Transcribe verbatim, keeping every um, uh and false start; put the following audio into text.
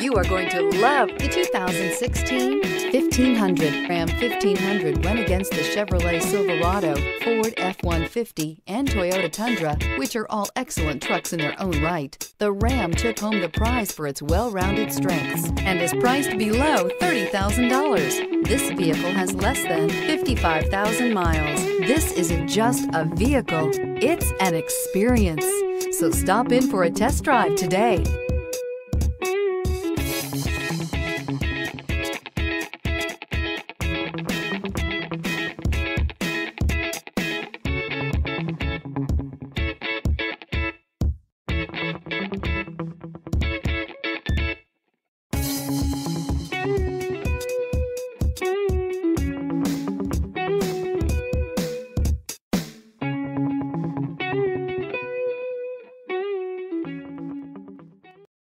You are going to love the two thousand sixteen fifteen hundred. Ram fifteen hundred went against the Chevrolet Silverado, Ford F one fifty, and Toyota Tundra, which are all excellent trucks in their own right. The Ram took home the prize for its well-rounded strengths and is priced below thirty thousand dollars. This vehicle has less than fifty-five thousand miles. This isn't just a vehicle, it's an experience. So stop in for a test drive today.